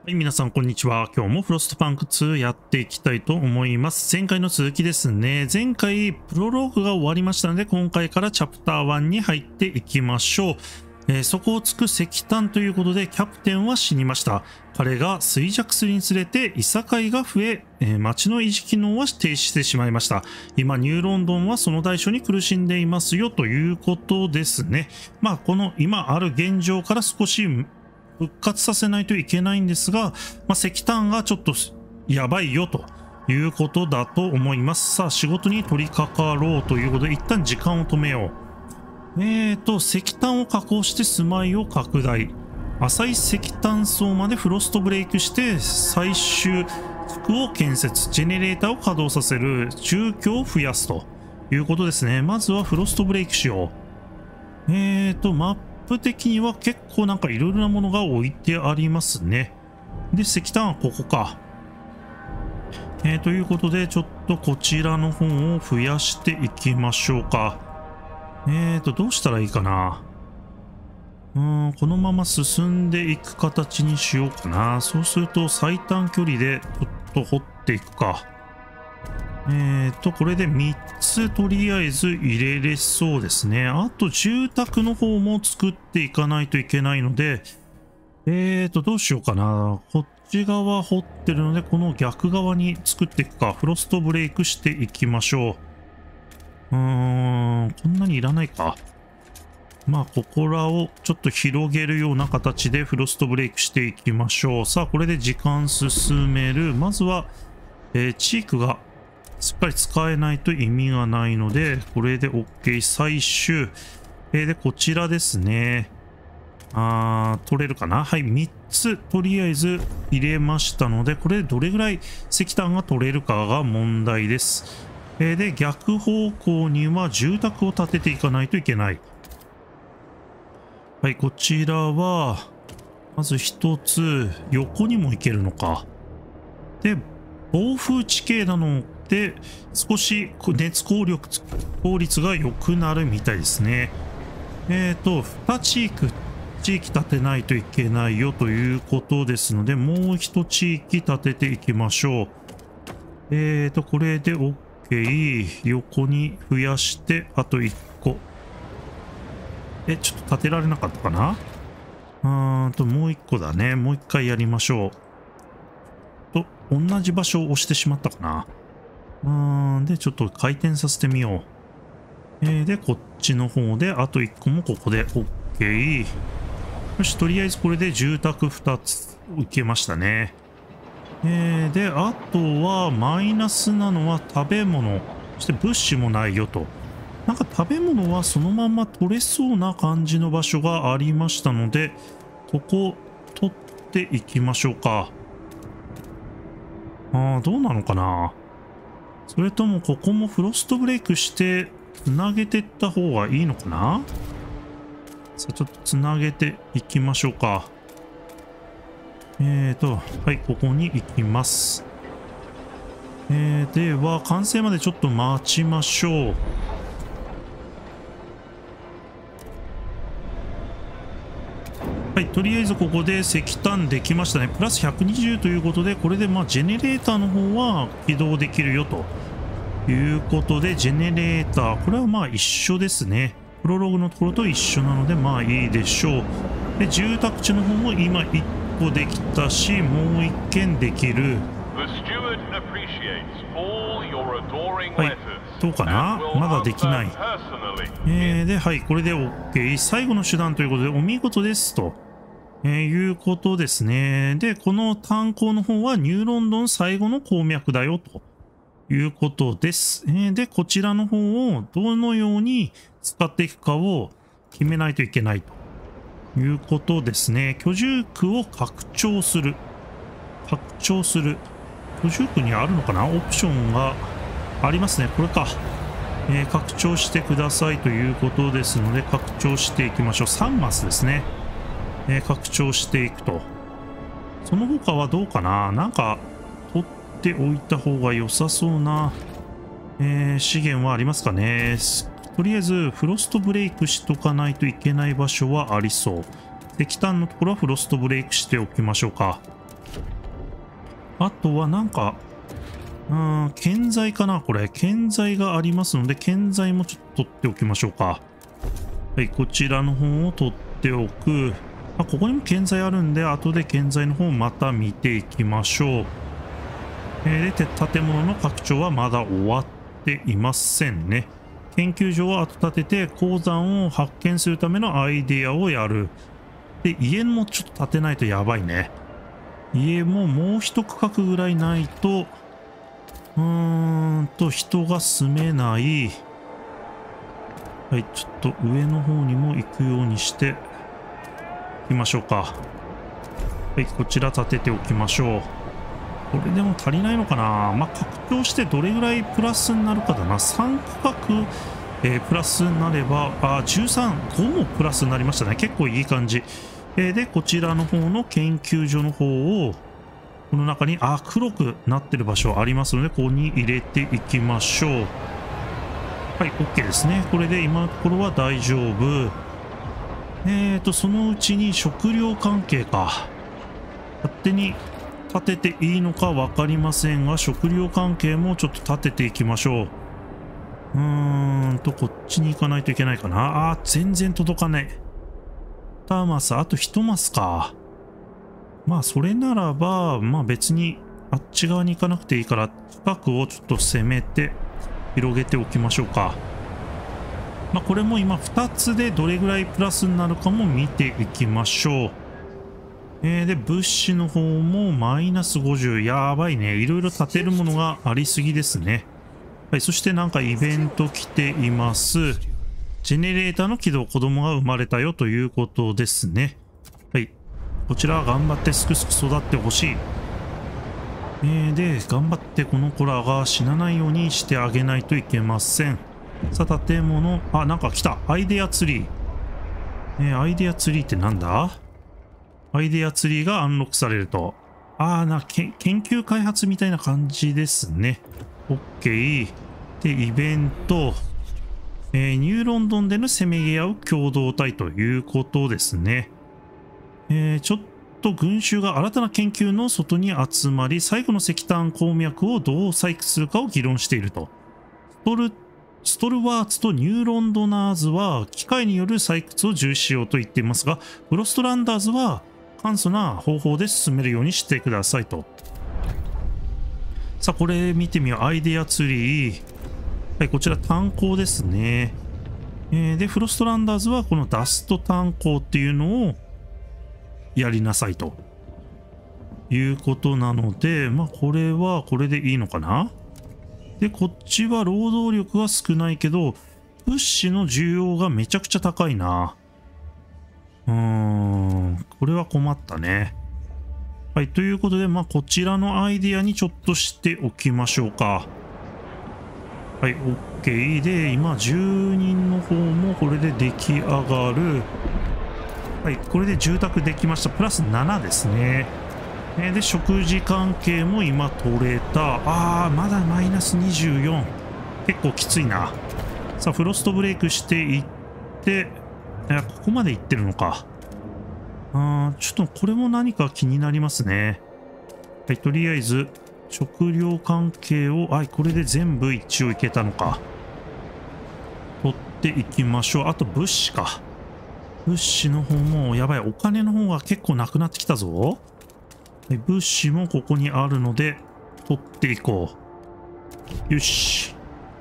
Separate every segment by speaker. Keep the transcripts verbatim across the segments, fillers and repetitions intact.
Speaker 1: はい、皆さん、こんにちは。今日もフロストパンクツーやっていきたいと思います。前回の続きですね。前回、プロローグが終わりましたので、今回からチャプターワンに入っていきましょう。えー、そこをつく石炭ということで、キャプテンは死にました。彼が衰弱するにつれて、いさかいが増え、えー、町の維持機能は停止してしまいました。今、ニューロンドンはその代償に苦しんでいますよ、ということですね。まあ、この今ある現状から少し、復活させないといけないんですが、まあ、石炭がちょっとやばいよということだと思います。さあ、仕事に取り掛かろうということで、一旦時間を止めよう。えーと、石炭を加工して住まいを拡大。浅い石炭層までフロストブレイクして最終地区を建設。ジェネレーターを稼働させる。住居を増やすということですね。まずはフロストブレイクしよう。えーと、マップマップ的には結構なんかいろいろなものが置いてありますね。で、石炭はここか。えー、ということで、ちょっとこちらの方を増やしていきましょうか。えーと、どうしたらいいかな。うーん、このまま進んでいく形にしようかな。そうすると最短距離でちょっと掘っていくか。えーと、これでみっつとりあえず入れれそうですね。あと住宅の方も作っていかないといけないので、えーと、どうしようかな。こっち側掘ってるので、この逆側に作っていくか。フロストブレイクしていきましょう。うーん、こんなにいらないか。まあ、ここらをちょっと広げるような形でフロストブレイクしていきましょう。さあ、これで時間進める。まずは、えー、チークがしっかり使えないと意味がないので、これで OK。最終。えー、で、こちらですね。あー、取れるかな？はい、みっつとりあえず入れましたので、これでどれぐらい石炭が取れるかが問題です。えー、で、逆方向には住宅を建てていかないといけない。はい、こちらは、まず一つ、横にも行けるのか。で、暴風地形なので、少し熱効力、効率が良くなるみたいですね。えっと、に地域、地域建てないといけないよということですので、もう一地域建てていきましょう。えっと、これで OK。横に増やして、あといっこ。え、ちょっと建てられなかったかな？うーんと、もういっこだね。もう一回やりましょう。と、同じ場所を押してしまったかな。うーん、で、ちょっと回転させてみよう。えー、で、こっちの方で、あといっこもここで OK。よし、とりあえずこれで住宅ふたつ受けましたね。えー、で、あとはマイナスなのは食べ物。そして物資もないよと。なんか食べ物はそのまま取れそうな感じの場所がありましたので、ここ取っていきましょうか。ああ、どうなのかな。それともここもフロストブレイクしてつなげていった方がいいのかな。さあ、ちょっとつなげていきましょうか。えーと、はい、ここに行きます。えー、では、完成までちょっと待ちましょう。はい、とりあえずここで石炭できましたね。プラスひゃくにじゅうということで、これでまあジェネレーターの方は起動できるよということで、ジェネレーター、これはまあ一緒ですね。プロローグのところと一緒なのでまあいいでしょう。で、住宅地の方も今いっこできたし、もういっけんできる。はい、どうかな？まだできない。えー、で、はい、これで OK。最後の手段ということで、お見事ですと。えー、いうことですね。で、この炭鉱の方はニューロンドン最後の鉱脈だよということです。えー、で、こちらの方をどのように使っていくかを決めないといけないということですね。居住区を拡張する。拡張する。居住区にあるのかな？オプションがありますね。これか。えー、拡張してくださいということですので、拡張していきましょう。さんマスですね。えー、拡張していくと。その他はどうかな？なんか、取っておいた方が良さそうな、えー、資源はありますかね。とりあえず、フロストブレイクしとかないといけない場所はありそう。石炭のところはフロストブレイクしておきましょうか。 あとはなんか、うーん、建材かなこれ。建材がありますので、建材もちょっと取っておきましょうか。はい、こちらの方を取っておく。あ、ここにも建材あるんで、後で建材の方をまた見ていきましょう。えー、で、建物の拡張はまだ終わっていませんね。研究所を後立てて鉱山を発見するためのアイデアをやる。で、家もちょっと建てないとやばいね。家ももう一区画ぐらいないと、うーんと、人が住めない。はい、ちょっと上の方にも行くようにして、行きましょうか。はい、こちら建てておきましょう。これでも足りないのかな。まあ、拡張してどれぐらいプラスになるかだな。さん区画、えー、プラスになれば、あ、じゅうさん、ごもプラスになりましたね。結構いい感じ。えー、で、こちらの方の研究所の方を、この中に、あ、黒くなってる場所ありますので、ここに入れていきましょう。はい、OK ですね。これで今のところは大丈夫。えーと、そのうちに食料関係か。勝手に立てていいのか分かりませんが、食料関係もちょっと立てていきましょう。うーんと、こっちに行かないといけないかな。あー、全然届かない。にマス、あといちマスか。まあ、それならば、まあ別にあっち側に行かなくていいから、近くをちょっと攻めて広げておきましょうか。まあこれも今ふたつでどれぐらいプラスになるかも見ていきましょう。えー、で、物資の方もマイナスごじゅう。やばいね。いろいろ建てるものがありすぎですね。はい、そしてなんかイベント来ています。ジェネレーターの起動、子供が生まれたよということですね。はい。こちらは頑張ってすくすく育ってほしい。えー、で、頑張ってこの子らが死なないようにしてあげないといけません。さあ、建物、あ、なんか来た。アイデアツリー。えー、アイデアツリーってなんだ？アイデアツリーがアンロックされると。ああ、な、け、研究開発みたいな感じですね。OK。で、イベント。えー、ニューロンドンでのせめぎ合う共同体ということですね。えー、ちょっと群衆が新たな研究の外に集まり、最後の石炭鉱脈をどう採掘するかを議論していると。ストル、ストルワーツとニューロンドナーズは機械による採掘を重視しようと言っていますが、フロストランダーズは簡素な方法で進めるようにしてくださいと。さあ、これ見てみよう。アイデアツリー。はい、こちら炭鉱ですね。えー、で、フロストランダーズはこのダスト炭鉱っていうのをやりなさいということなので、まあこれはこれでいいのかな。で、こっちは労働力は少ないけど、物資の需要がめちゃくちゃ高いな。うーん、これは困ったね。はい、ということで、まあこちらのアイデアにちょっとしておきましょうか。はい、OK。で、今、住人の方もこれで出来上がる。はい、これで住宅できました。プラスななですね。で、食事関係も今取れた。あー、まだマイナスにじゅうよん。結構きついな。さあ、フロストブレイクしていって、いや、ここまで行ってるのか。あー、ちょっとこれも何か気になりますね。はい、とりあえず、食料関係を、はい、これで全部一応いけたのか。取っていきましょう。あと物資か。物資の方も、やばい、お金の方が結構なくなってきたぞ。はい、物資もここにあるので、取っていこう。よし。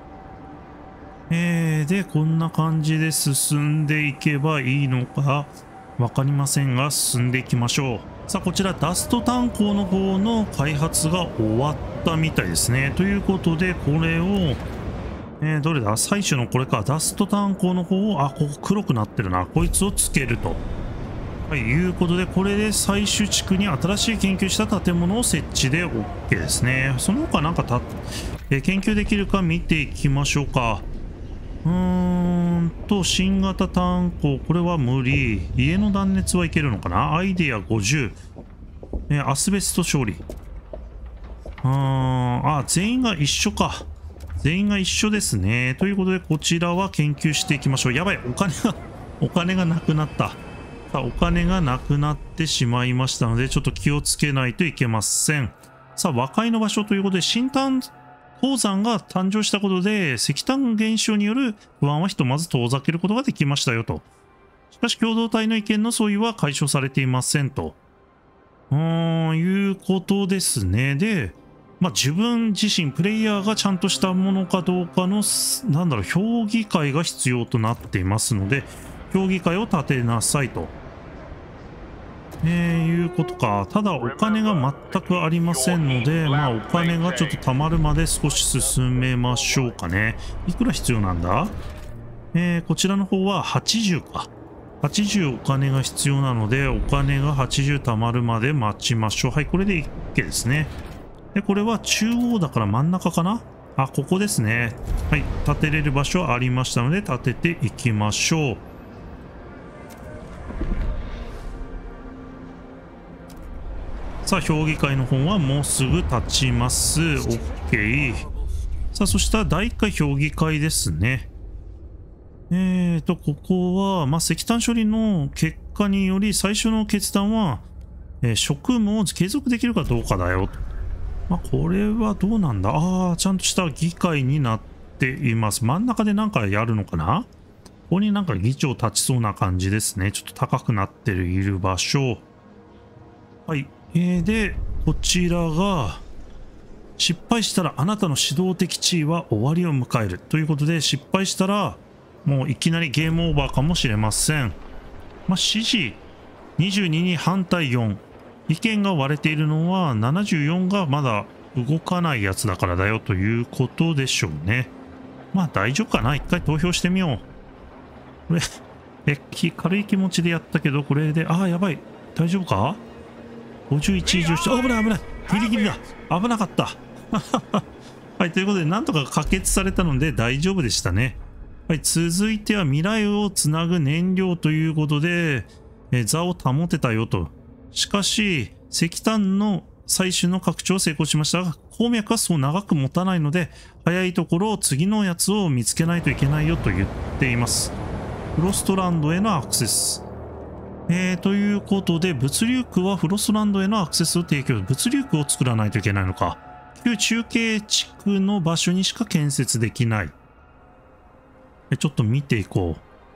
Speaker 1: えー、で、こんな感じで進んでいけばいいのか、わかりませんが、進んでいきましょう。さあ、こちらダスト炭鉱の方の開発が終わったみたいですね。ということで、これを、えー、どれだ？採取のこれか。ダスト炭鉱の方を、あ、ここ黒くなってるな。こいつをつけると。はい、いうことで、これで採取地区に新しい研究した建物を設置で OK ですね。その他なんかた、えー、研究できるか見ていきましょうか。うーんと、新型炭鉱、これは無理。家の断熱はいけるのかな。アイデアごじゅう。えー、アスベスト処理。あー、あ、全員が一緒か。全員が一緒ですね。ということで、こちらは研究していきましょう。やばい、お金が、お金がなくなった。さあ、お金がなくなってしまいましたので、ちょっと気をつけないといけません。 さあ、和解の場所ということで、新炭鉱山が誕生したことで、石炭減少による不安はひとまず遠ざけることができましたよと。しかし、共同体の意見の相違は解消されていませんと。うーん、いうことですね。で、まあ、自分自身、プレイヤーがちゃんとしたものかどうかの、なんだろう、評議会が必要となっていますので、評議会を立てなさいと。えー、いうことか。ただ、お金が全くありませんので、まあ、お金がちょっと貯まるまで少し進めましょうかね。いくら必要なんだ？えー、こちらの方ははちじゅうか。はちじゅうお金が必要なので、お金がはちじゅう貯まるまで待ちましょう。はい、これで OK ですね。で、これは中央だから真ん中かな？あ、ここですね。はい、建てれる場所ありましたので、建てていきましょう。さあ、評議会の方はもうすぐ立ちます。OK。さあ、そしたら第一回評議会ですね。えーと、ここは、まあ、石炭処理の結果により、最初の決断は、えー、職務を継続できるかどうかだよ。まあ、これはどうなんだ？ああ、ちゃんとした議会になっています。真ん中でなんかやるのかな？ここになんか議長立ちそうな感じですね。ちょっと高くなっている場所。はい。えー、で、こちらが、失敗したらあなたの指導的地位は終わりを迎える。ということで、失敗したら、もういきなりゲームオーバーかもしれません。まあ、支持にじゅうにに反対よん。意見が割れているのはななじゅうよんがまだ動かないやつだからだよということでしょうね。まあ大丈夫かな。一回投票してみよう。これ、え、軽い気持ちでやったけど、これで、ああ、やばい。大丈夫か？ ごじゅういち 以上して、あ、危ない危ない。ギリギリだ。危なかった。はい、ということで、なんとか可決されたので大丈夫でしたね。はい、続いては未来をつなぐ燃料ということで、え座を保てたよと。しかし、石炭の採取の拡張は成功しましたが、鉱脈はそう長く持たないので、早いところ次のやつを見つけないといけないよと言っています。フロストランドへのアクセス。えー、ということで、物流区はフロストランドへのアクセスを提供。物流区を作らないといけないのか。旧中継地区の場所にしか建設できない。ちょっと見ていこ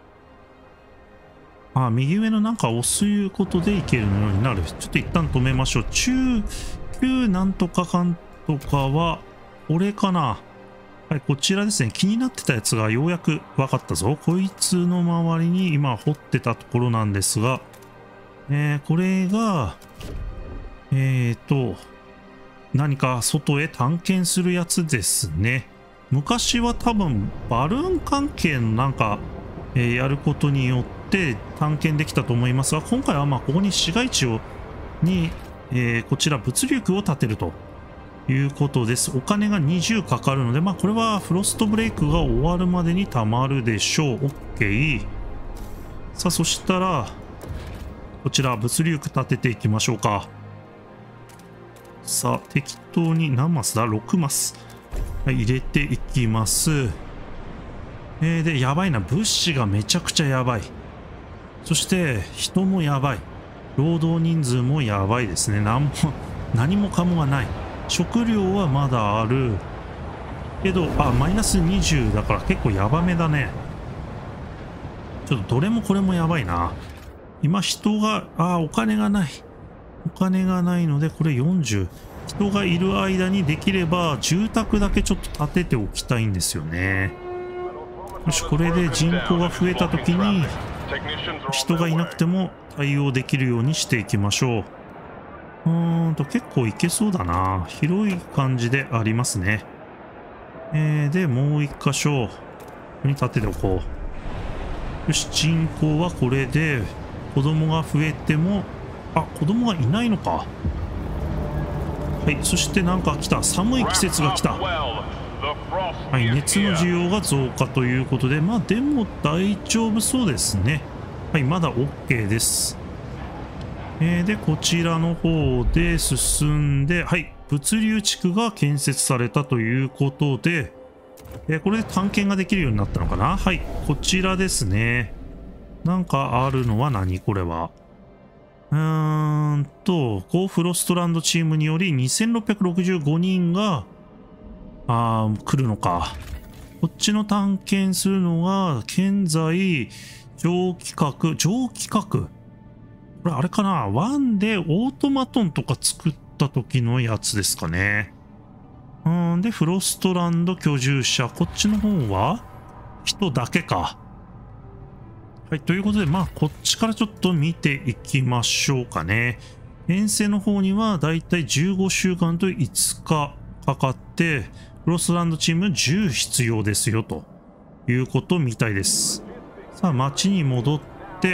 Speaker 1: う。あ、右上のなんか押すいうことでいけるようになる。ちょっと一旦止めましょう。中、旧なんとかかんとかは、これかな。はい、こちらですね。気になってたやつがようやく分かったぞ。こいつの周りに今掘ってたところなんですが、えー、これが、えーと、何か外へ探検するやつですね。昔は多分バルーン関係のなんか、えー、やることによって探検できたと思いますが、今回はまあここに市街地をに、えー、こちら物流区を建てるということです。お金がにじゅうかかるので、まあこれはフロストブレイクが終わるまでにたまるでしょう。 OK。 さあ、そしたらこちら物流区建てていきましょうか。さあ、適当に何マスだ？ ろく マス。はい、入れていきます。えー、で、やばいな。物資がめちゃくちゃやばい。そして、人もやばい。労働人数もやばいですね。何も、何もかもがない。食料はまだある。けど、あ、マイナスにじゅうだから結構やばめだね。ちょっとどれもこれもやばいな。今人が、あ、お金がない。お金がないので、これよんじゅう。人がいる間にできれば住宅だけちょっと建てておきたいんですよね。よし、これで人口が増えた時に人がいなくても対応できるようにしていきましょう。うーんと結構いけそうだな。広い感じでありますね。えー、でもう一箇所ここに建てておこう。よし、人口はこれで子供が増えても、あ、子供がいないのか。はい、そしてなんか来た。寒い季節が来た。はい、熱の需要が増加ということで、まあでも大丈夫そうですね。はい、まだ OK です。えー、で、こちらの方で進んで、はい、物流地区が建設されたということで、えー、これで探検ができるようになったのかな。はい、こちらですね。なんかあるのは何これは。 うーんと、ゴーフロストランドチームによりにせんろっぴゃくろくじゅうごにんが、あー、来るのか。こっちの探検するのが、現在、上規格、上規格。これあれかな、ワンでオートマトンとか作った時のやつですかね。うん、で、フロストランド居住者。こっちの方は人だけか。はい、ということで、まあ、こっちからちょっと見ていきましょうかね。遠征の方にはだいたいじゅうごしゅうかんといつかかかって、フロストランドチームじゅう必要ですよ、ということみたいです。さあ、町に戻って、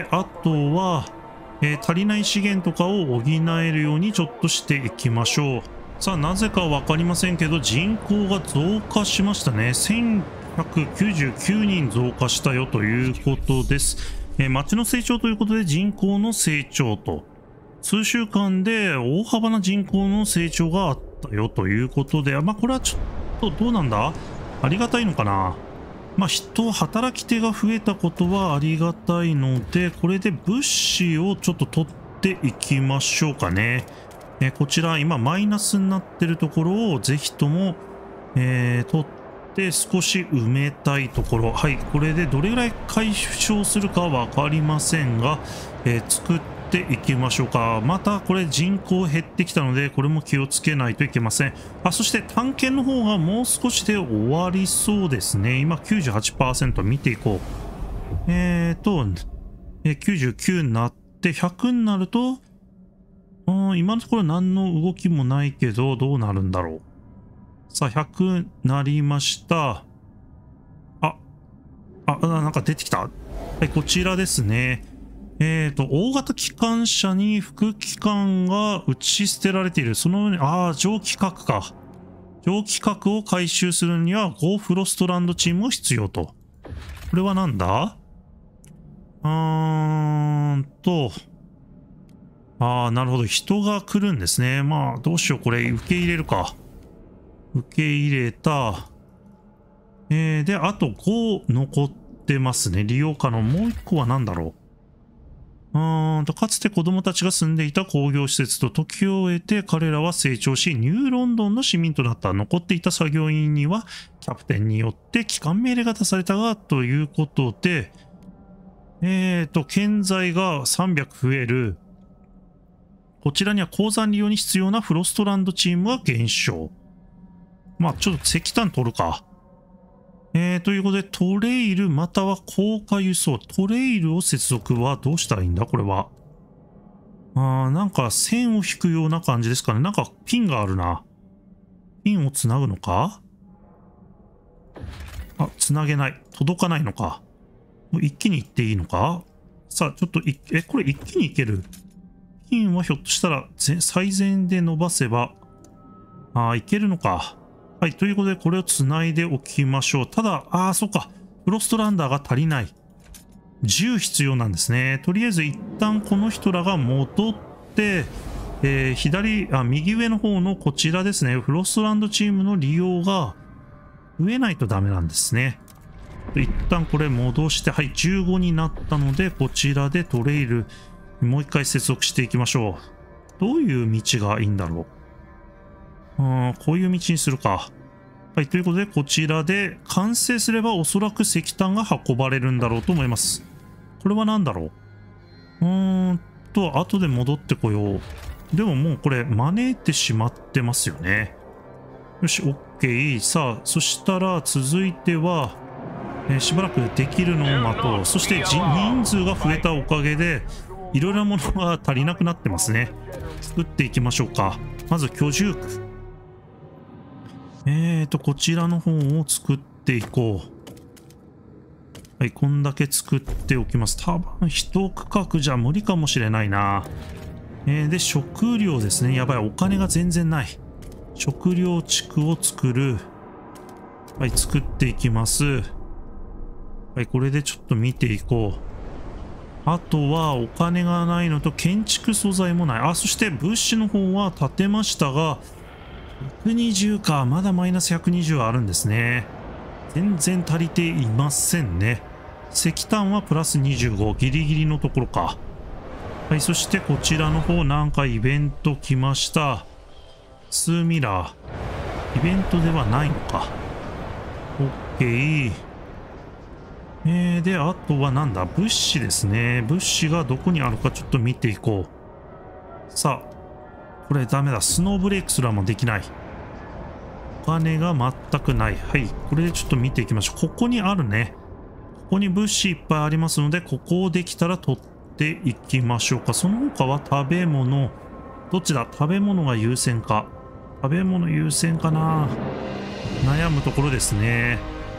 Speaker 1: あとは、えー、足りない資源とかを補えるようにちょっとしていきましょう。さあ、なぜかわかりませんけど、人口が増加しましたね。せんひゃくきゅうじゅうきゅうにん増加したよということです。えー、町の成長ということで人口の成長と、数週間で大幅な人口の成長があったよということで、まあ、これはちょっとどうなんだ？ありがたいのかな？まあ、人、働き手が増えたことはありがたいので、これで物資をちょっと取っていきましょうかね。えー、こちら、今、マイナスになってるところを、ぜひとも、えー、取って少し埋めたいところ。はい、これでどれぐらい解消するかわかりませんが、えー、作っていきましょうか。また、これ人口減ってきたので、これも気をつけないといけません。あ、そして探検の方がもう少しで終わりそうですね。今 きゅうじゅうはちパーセント 見ていこう。えーと、えきゅうじゅうきゅうになってひゃくになると、うん、今のところ何の動きもないけど、どうなるんだろう。さあ、ひゃくなりました。あ、あ、なんか出てきた。はい、こちらですね。えーと、大型機関車に副機関が打ち捨てられている。その上に、ああ、上規格か。上規格を回収するには、ゴーフロストランドチームが必要と。これはなんだ？うーんと、ああ、なるほど。人が来るんですね。まあ、どうしよう。これ、受け入れるか。受け入れた。えー、で、あとご残ってますね。利用可能。もういっこは何だろう。うーんと、かつて子供たちが住んでいた工業施設と時を経て彼らは成長し、ニューロンドンの市民となった。残っていた作業員には、キャプテンによって帰還命令が出されたが、ということで、えーと、建材がさんびゃく増える。こちらには鉱山利用に必要なフロストランドチームが減少。まあ、ちょっと石炭取るか。えー、ということで、トレイルまたは高架輸送。トレイルを接続はどうしたらいいんだこれは。あー、なんか線を引くような感じですかね。なんかピンがあるな。ピンをつなぐのか？あ、つなげない。届かないのか。もう一気に行っていいのか？さあ、ちょっとい、え、これ一気に行ける？ピンはひょっとしたら最前で伸ばせば、ああ、いけるのか。はい。ということで、これを繋いでおきましょう。ただ、ああ、そっか。フロストランダーが足りない。じゅう必要なんですね。とりあえず、一旦この人らが戻って、えー、左、あ、右上の方のこちらですね。フロストランドチームの利用が増えないとダメなんですね。一旦これ戻して、はい。じゅうごになったので、こちらでトレイル、もう一回接続していきましょう。どういう道がいいんだろう。うん、こういう道にするか。はい、ということで、こちらで完成すればおそらく石炭が運ばれるんだろうと思います。これは何だろう。うーんと、後で戻ってこよう。でももうこれ招いてしまってますよね。よし、OK。さあ、そしたら続いては、えー、しばらくできるのを待とう。そして人数が増えたおかげで、いろいろなものが足りなくなってますね。作っていきましょうか。まず居住区。えーと、こちらの方を作っていこう。はい、こんだけ作っておきます。多分、一区画じゃ無理かもしれないな。えー、で、食料ですね。やばい、お金が全然ない。食料地区を作る。はい、作っていきます。はい、これでちょっと見ていこう。あとは、お金がないのと、建築素材もない。あ、そして物資の方は建てましたが、ひゃくにじゅうか。まだマイナスひゃくにじゅうあるんですね。全然足りていませんね。石炭はプラスにじゅうご。ギリギリのところか。ははい、そしてこちらの方なんかイベント来ました。スーミラー。イベントではないのか。OK。えー、で、あとはなんだ、物資ですね。物資がどこにあるかちょっと見ていこう。さあ、これダメだ。スノーブレイクすらもできない。お金が全くない。はい、これでちょっと見ていきましょう。ここにあるね。ここに物資いっぱいありますので、ここをできたら取っていきましょうか。その他は食べ物。どっちだ？食べ物が優先か。食べ物優先かな。悩むところですね。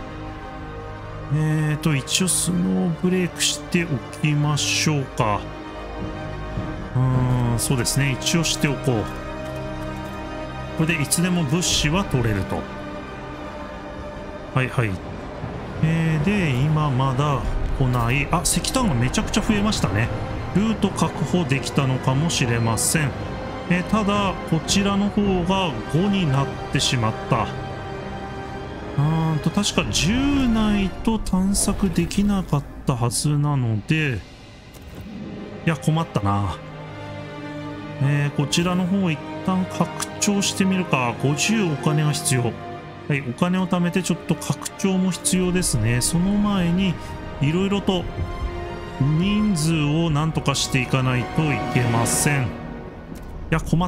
Speaker 1: えーと、一応スノーブレイクしておきましょうか。うーん、そうですね。一応しておこう。これでいつでも物資は取れると。はいはい。えー、で、今まだ来ない。あ、石炭がめちゃくちゃ増えましたね。ルート確保できたのかもしれません。えー、ただ、こちらの方がごになってしまった。うーんと、確かじゅうないと探索できなかったはずなので、いや、困ったな。えー、こちらの方一旦拡張してみるか。ごじゅうお金が必要。はい、お金を貯めてちょっと拡張も必要ですね。その前に、いろいろと人数をなんとかしていかないといけません。いや、困った。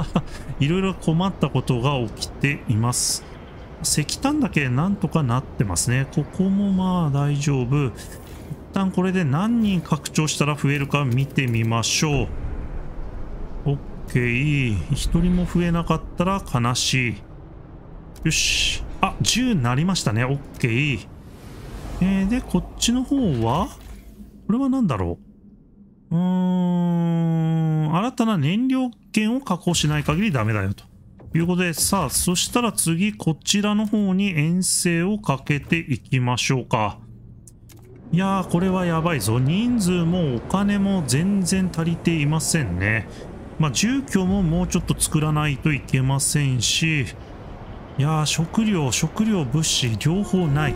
Speaker 1: いろいろ困ったことが起きています。石炭だけなんとかなってますね。ここもまあ大丈夫。一旦これで何人拡張したら増えるか見てみましょう。OK。一人も増えなかったら悲しい。よし。あ、じゅうになりましたね。OK。えー、で、こっちの方はこれは何だろう。うーん。新たな燃料源を確保しない限りダメだよと。ということで、さあ、そしたら次、こちらの方に遠征をかけていきましょうか。いやー、これはやばいぞ。人数もお金も全然足りていませんね。まあ、住居ももうちょっと作らないといけませんし、いやー、食料、食料、物資、両方ない。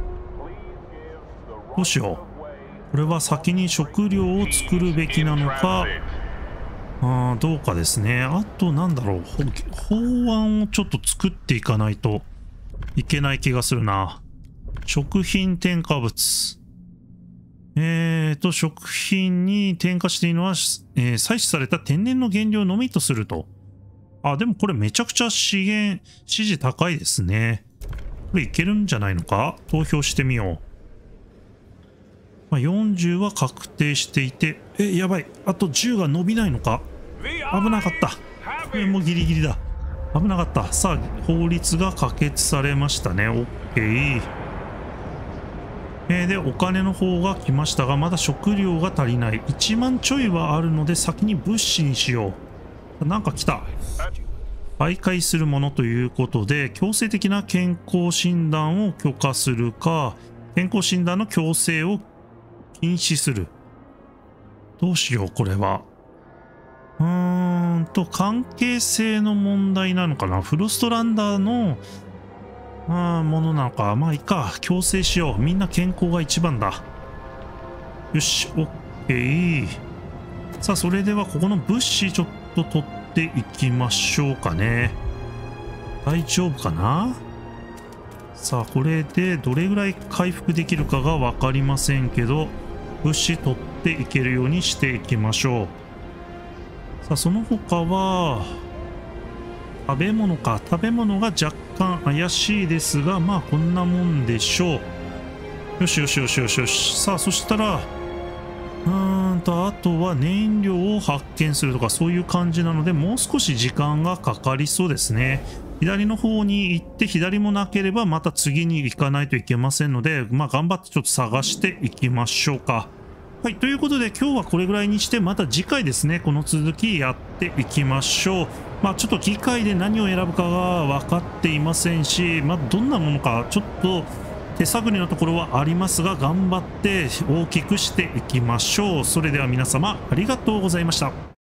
Speaker 1: どうしよう。これは先に食料を作るべきなのか、あーどうかですね。あと、なんだろう。法案をちょっと作っていかないといけない気がするな。食品添加物。えーと、食品に添加しているのは、えー、採取された天然の原料のみとすると。あ、でもこれめちゃくちゃ資源、支持高いですね。これいけるんじゃないのか？投票してみよう。まあ、よんじゅうは確定していて、え、やばい。あとじゅうが伸びないのか？危なかった。これもうギリギリだ。危なかった。さあ、法律が可決されましたね。OK。えー、で、お金の方が来ましたが、まだ食料が足りない。いちまんちょいはあるので、先に物資にしよう。なんか来た。媒介するものということで、強制的な健康診断を許可するか、健康診断の強制を禁止する。どうしよう、これは。うーんと、関係性の問題なのかな。フロストランダーの、あものなのか。まあいいか。強制しよう。みんな健康が一番だ。よし、OK。さあ、それではここの物資ちょっと取っていきましょうかね。大丈夫かな？さあ、これでどれぐらい回復できるかが分かりませんけど、物資取っていけるようにしていきましょう。さあ、その他は、食べ物か。食べ物が若干怪しいですが、まあこんなもんでしょう。よしよしよしよしよし。さあ、そしたら、うーんと、あとは燃料を発見するとかそういう感じなので、もう少し時間がかかりそうですね。左の方に行って、左もなければまた次に行かないといけませんので、まあ頑張ってちょっと探していきましょうか。はい、ということで今日はこれぐらいにして、また次回ですね、この続きやっていきましょう。まあちょっと機械で何を選ぶかが分かっていませんし、まあどんなものかちょっと手探りのところはありますが、頑張って大きくしていきましょう。それでは皆様ありがとうございました。